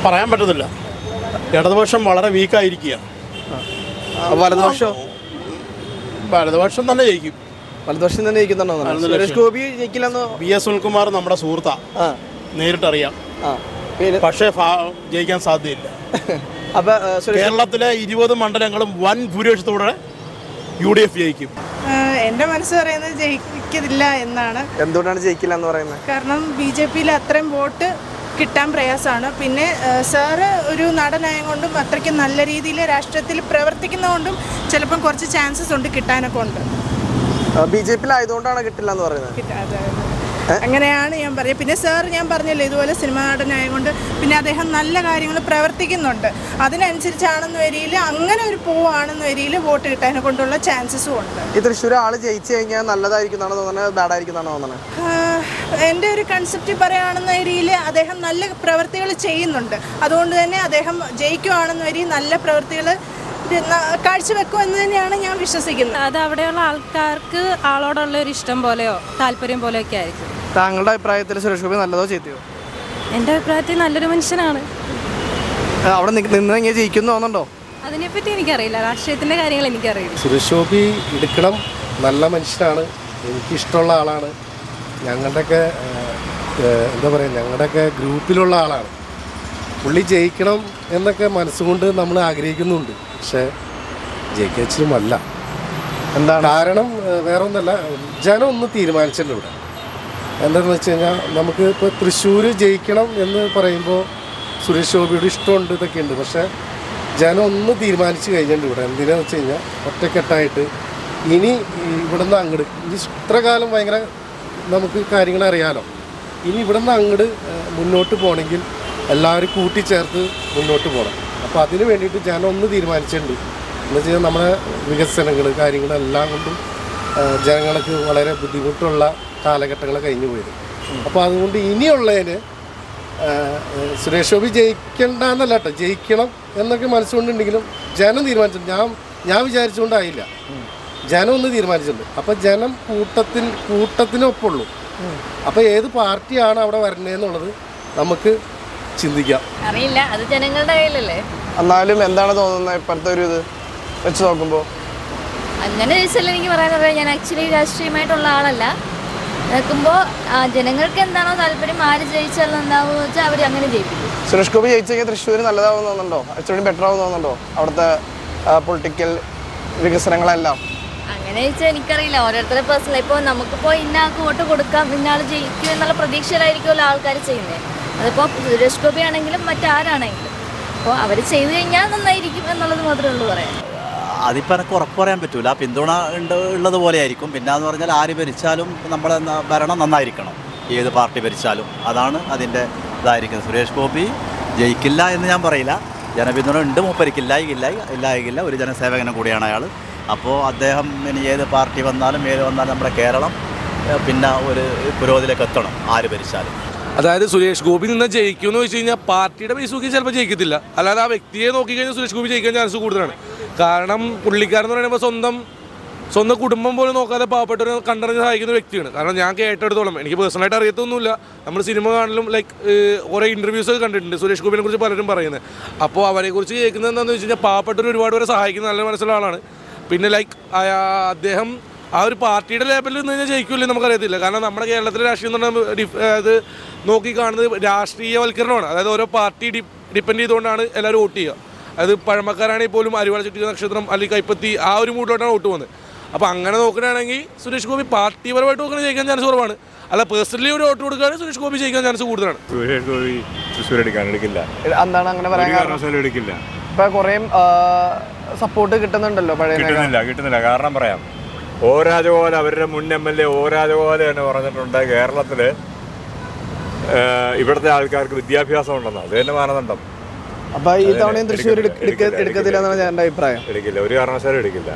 പറയാൻ പറ്റത്തില്ല. ഇടതുപക്ഷം വളരെ വീക്കായിരിക്കുക. വലതുപക്ഷം തന്നെ ജയിക്കും. വലതുപക്ഷം തന്നെ ജയിക്കുന്നുണ്ടോ? സുരേഷ് ഗോപി ജയിക്കില്ലെന്നോ? PS സുനിൽകുമാർ നമ്മുടെ സുഹൃത്താ, നേരിട്ടറിയാം. പക്ഷേ ജയിക്കാൻ സാധ്യതയില്ല. അപ്പൊ കേരളത്തിലെ 20 മണ്ഡലങ്ങളും വൻ ഭൂരിപക്ഷത്തോടെ UDF ജയിക്കും. എൻ്റെ മനസ്സ് പറയുന്നത് ജയിക്കില്ല എന്നാണ്. എന്തുകൊണ്ടാണ് ജയിക്കില്ല എന്ന് പറയുന്നത്? കാരണം BJP-യിൽ അത്രയും വോട്ട് കിട്ടാൻ പ്രയാസമാണ്. പിന്നെ സാറ് ഒരു നടനായത് കൊണ്ടും അത്രയ്ക്ക് നല്ല രീതിയിൽ രാഷ്ട്രീയത്തിൽ പ്രവർത്തിക്കുന്നതുകൊണ്ടും ചിലപ്പം കുറച്ച് ചാൻസസ് ഉണ്ട്, കിട്ടാനൊക്കെ ഉണ്ട്. BJP-യിലായതുകൊണ്ടാണ് കിട്ടില്ല എന്ന് പറയുന്നത്. അങ്ങനെയാണ് ഞാൻ പറയുക. പിന്നെ സാർ ഞാൻ പറഞ്ഞല്ലോ ഇതുപോലെ സിനിമാ നടനായതുകൊണ്ട് പിന്നെ അദ്ദേഹം നല്ല കാര്യങ്ങൾ പ്രവർത്തിക്കുന്നുണ്ട്. അതിനനുസരിച്ചാണെന്ന് വരിയിൽ അങ്ങനെ ഒരു പോവാണെന്ന് വരിയിൽ വോട്ട് കിട്ടാനെ കൊണ്ടുള്ള ചാൻസസും ഉണ്ട്. ഈ തൃശ്ശൂർ ആള് ജയിച്ചു കഴിഞ്ഞാൽ നല്ലതായിരിക്കുന്നതാണോ തോന്നുന്നത്, ബാഡായിരിക്കുന്നതാണോ തോന്നുന്നത്? എൻ്റെ ഒരു കൺസെപ്റ്റ് പറയുകയാണെന്ന രീതിയിൽ അദ്ദേഹം നല്ല പ്രവൃത്തികൾ ചെയ്യുന്നുണ്ട്. അതുകൊണ്ട് തന്നെ അദ്ദേഹം ജയിക്കുവാണെന്ന് വരി നല്ല പ്രവൃത്തികൾ കാഴ്ചവെക്കും എന്ന് തന്നെയാണ് ഞാൻ വിശ്വസിക്കുന്നത്. അത് അവിടെയുള്ള ആൾക്കാർക്ക് ആളോടുള്ള ഒരു ഇഷ്ടം പോലെയോ താല്പര്യം പോലെയോ ഒക്കെ ആയിരിക്കും. താങ്കളുടെ അഭിപ്രായത്തിൽ സുരേഷ് ഗോപി നല്ലതോ ചെയ്തോ? എൻ്റെ അഭിപ്രായത്തിൽ നല്ലൊരു മനുഷ്യനാണ്. അവിടെ നിന്ന് എങ്ങനെ ജയിക്കുന്നു തോന്നുന്നുണ്ടോ? അതിനെപ്പറ്റി എനിക്കറിയില്ല, രാഷ്ട്രീയത്തിൻ്റെ കാര്യങ്ങൾ എനിക്കറിയില്ല. സുരേഷ് ഗോപി എടുക്കണം, നല്ല മനുഷ്യനാണ്, എനിക്കിഷ്ടമുള്ള ആളാണ്. ഞങ്ങളുടെയൊക്കെ എന്താ പറയുക, ഞങ്ങളുടെയൊക്കെ ഗ്രൂപ്പിലുള്ള ആളാണ്. പുള്ളി ജയിക്കണം എന്നൊക്കെ മനസ്സുകൊണ്ട് നമ്മൾ ആഗ്രഹിക്കുന്നുണ്ട്. പക്ഷേ ജയിക്കച്ചിലുമല്ല. എന്താണ് കാരണം? വേറെ ഒന്നല്ല, ജനം ഒന്ന് തീരുമാനിച്ചിട്ടുണ്ട് ഇവിടെ. എന്താണെന്ന് വെച്ച് കഴിഞ്ഞാൽ നമുക്ക് ഇപ്പോൾ തൃശ്ശൂർ ജയിക്കണം എന്ന് പറയുമ്പോൾ സുരേഷ് ഗോപിയുടെ ഇഷ്ടമുണ്ട്, ഇതൊക്കെ ഉണ്ട്. പക്ഷേ ജനം ഒന്ന് തീരുമാനിച്ച് കഴിഞ്ഞിട്ടുണ്ട് ഇവിടെ. എന്തിനാന്ന് വെച്ച് കഴിഞ്ഞാൽ ഒറ്റക്കെട്ടായിട്ട് ഇനി ഇവിടുന്ന് അങ്ങോട്ട് ഇത്ര കാലം ഭയങ്കര നമുക്ക് കാര്യങ്ങൾ അറിയാലോ. ഇനി ഇവിടുന്ന് അങ്ങോട്ട് മുന്നോട്ട് പോകണമെങ്കിൽ എല്ലാവരും കൂട്ടിച്ചേർത്ത് മുന്നോട്ട് പോകണം. അപ്പോൾ അതിന് വേണ്ടിയിട്ട് ജനം ഒന്ന് തീരുമാനിച്ചിട്ടുണ്ട്. എന്ന് വെച്ച് കഴിഞ്ഞാൽ നമ്മുടെ വികസനങ്ങൾ കാര്യങ്ങളെല്ലാം കൊണ്ടും ജനങ്ങൾക്ക് വളരെ ബുദ്ധിമുട്ടുള്ള കാലഘട്ടങ്ങൾ കഴിഞ്ഞു പോയത്. അപ്പോൾ അതുകൊണ്ട് ഇനിയുള്ളതിന് സുരേഷ് ഗോപി ജയിക്കണ്ടെന്നല്ല കേട്ടോ, ജയിക്കണം എന്നൊക്കെ മനസ്സുകൊണ്ടുണ്ടെങ്കിലും ജനം തീരുമാനിച്ചിട്ടുണ്ട്. ഞാൻ വിചാരിച്ചുകൊണ്ടായില്ല, ജനം ഒന്ന് തീരുമാനിച്ചിട്ടുണ്ട്. അപ്പോൾ ജനം കൂട്ടത്തിനൊപ്പമുള്ളൂ. അപ്പോൾ ഏത് പാർട്ടിയാണ് അവിടെ വരണേന്നുള്ളത് നമുക്ക് ചിന്തിക്കാം. അറിയില്ല, അത് ജനങ്ങളുടെ കയ്യിലല്ലേ. എന്നാലും എന്താണ് തോന്നുന്നത് ഇപ്പോഴത്തെ ഒരു ഇത് വെച്ച് നോക്കുമ്പോൾ? അങ്ങനെ ചോദിച്ചാൽ എനിക്ക് പറയാനറിയാം. ഞാൻ ആക്ച്വലി രാഷ്ട്രീയമായിട്ടുള്ള ആളല്ല. നോക്കുമ്പോൾ ജനങ്ങൾക്ക് എന്താണോ താല്പര്യം, ആര് ജയിച്ചാൽ എന്താണെന്ന് വെച്ചാൽ അവർ അങ്ങനെ ജയിപ്പിക്കും. സുരേഷ് ഗോപി ജയിച്ചു കഴിഞ്ഞാൽ തൃശ്ശൂർ നല്ലതാവും തോന്നുന്നുണ്ടോ? ആക്ച്വലി ബെറ്റർ ആവും തോന്നുന്നുണ്ടോ അവിടുത്തെ പൊളിറ്റിക്കൽ വികസനങ്ങളെല്ലാം? അങ്ങനെ ചോദിച്ചാൽ എനിക്കറിയില്ല, ഓരോരുത്തരുടെ പേഴ്സണൽ. ഇപ്പോൾ നമുക്കിപ്പോൾ ഇന്നാൾക്ക് വോട്ട് കൊടുക്കാം, ഇന്നാൾ ജയിക്കും എന്നുള്ള പ്രതീക്ഷയിലായിരിക്കുമല്ലോ ആൾക്കാർ ചെയ്യുന്നത്. അതിപ്പോൾ സുരേഷ് ഗോപി ആണെങ്കിലും മറ്റാരാണെങ്കിലും അപ്പോൾ അവർ ചെയ്തു കഴിഞ്ഞാൽ നന്നായിരിക്കും എന്നുള്ളത് മാത്രമേ ഉള്ളൂ പറയാൻ. അതിപ്പോൾ എനിക്ക് ഉറപ്പ് പറയാൻ പറ്റൂല. പിന്തുണ ഉള്ളതുപോലെ ആയിരിക്കും. പിന്നെ എന്ന് പറഞ്ഞാൽ ആര് ഭരിച്ചാലും നമ്മുടെ ഭരണം നന്നായിരിക്കണം, ഏത് പാർട്ടി ഭരിച്ചാലും. അതാണ് അതിൻ്റെ ഇതായിരിക്കുന്നത്. സുരേഷ് ഗോപി ജയിക്കില്ല എന്ന് ഞാൻ പറയില്ല. ജനപിന്തുണ ഉണ്ട്, ഇല്ലായില്ല. ഒരു ജനസേവകനും കൂടിയാണ് അയാൾ. അപ്പോൾ അദ്ദേഹം ഇനി ഏത് പാർട്ടി വന്നാലും നമ്മുടെ കേരളം പിന്നെ ഒരു പുരോഗതിയിലേക്ക് എത്തണം, ആര് ഭരിച്ചാലും. അതായത് സുരേഷ് ഗോപി നിന്ന് ജയിക്കുമെന്ന് വെച്ച് കഴിഞ്ഞാൽ പാർട്ടിയുടെ ബേസ് നോക്കി ചിലപ്പോൾ ജയിക്കത്തില്ല. അല്ലാതെ ആ വ്യക്തിയെ നോക്കിക്കഴിഞ്ഞാൽ സുരേഷ് ഗോപി ജയിക്കാൻ ചാൻസ് കൂടുതലാണ്. കാരണം പുള്ളിക്കാരെന്ന് പറയുമ്പോൾ സ്വന്തം കുടുംബം പോലും നോക്കാതെ പാവപ്പെട്ടവരെ കണ്ടറിഞ്ഞ് സഹായിക്കുന്ന വ്യക്തിയാണ്. കാരണം ഞാൻ കേട്ടെടുത്തോളം, എനിക്ക് പേഴ്സണലായിട്ട് അറിയത്തൊന്നുമില്ല, നമ്മൾ സിനിമ കാണലും കുറേ ഇൻ്റർവ്യൂസൊക്കെ കണ്ടിട്ടുണ്ട് സുരേഷ് ഗോപിനെ കുറിച്ച് പലരും പറയുന്നത്. അപ്പോൾ അവരെക്കുറിച്ച് കേൾക്കുന്നത് എന്താണെന്ന് വെച്ച് കഴിഞ്ഞാൽ പാവപ്പെട്ടവർ ഒരുപാട് പേരെ സഹായിക്കുന്ന നല്ല മനസ്സുള്ള ആളാണ്. പിന്നെ അദ്ദേഹം ആ ഒരു പാർട്ടിയുടെ ലേബലിൽ നിന്ന് കഴിഞ്ഞാൽ ജയിക്കില്ലേ നമുക്കറിയത്തില്ല. കാരണം നമ്മുടെ കേരളത്തിലെ രാഷ്ട്രീയം എന്ന് പറഞ്ഞാൽ അത് നോക്കിക്കാണുന്നത് രാഷ്ട്രീയവൽക്കരണമാണ്. അതായത് ഓരോ പാർട്ടി ഡിപ്പെൻഡ് ചെയ്തുകൊണ്ടാണ് എല്ലാവരും വോട്ട് ചെയ്യുക. അത് പഴമക്കാരാണെങ്കിൽ പോലും അരിവാൾ ചുറ്റിക നക്ഷത്രം അല്ലെങ്കിൽ കൈപ്പത്തി ആ ഒരു മൂഡിലോട്ടാണ് വോട്ട് പോകുന്നത്. അപ്പോൾ അങ്ങനെ നോക്കുകയാണെങ്കിൽ സുരേഷ് ഗോപി പാർട്ടിപരമായിട്ട് നോക്കുന്ന ജയിക്കാൻ ചാൻസ് കുറവാണ്. അല്ല പേഴ്സണലി ഒരു വോട്ട് കൊടുക്കുകയാണെങ്കിൽ സുരേഷ് ഗോപി ജയിക്കാൻ ചാൻസ് കൂടുതലാണ്. സുരേഷ് ഗോപി തൃശ്ശൂർ എടുക്കില്ല. എന്താണ് അങ്ങനെ പറയാൻ? എടുക്കില്ല. ഇപ്പം കുറേ സപ്പോർട്ട് കിട്ടുന്നുണ്ടല്ലോ. കിട്ടുന്നില്ല. കാരണം പറയാം, ഓ രാജഗോപാൽ അവരുടെ മുൻ MLA ഓ രാജഗോപാൽ തന്നെ പറഞ്ഞിട്ടുണ്ട് കേരളത്തിൽ ഇവിടുത്തെ ആൾക്കാർക്ക് വിദ്യാഭ്യാസം ഉണ്ടെന്ന്. അത് തന്നെ മാനദണ്ഡം. അപ്പോൾ ഈ തവണയും തൃശ്ശൂർ എടുക്കത്തില്ല എന്നാണ് എൻ്റെ അഭിപ്രായം. എടുക്കില്ല, ഒരു കാരണവശാലും എടുക്കില്ല.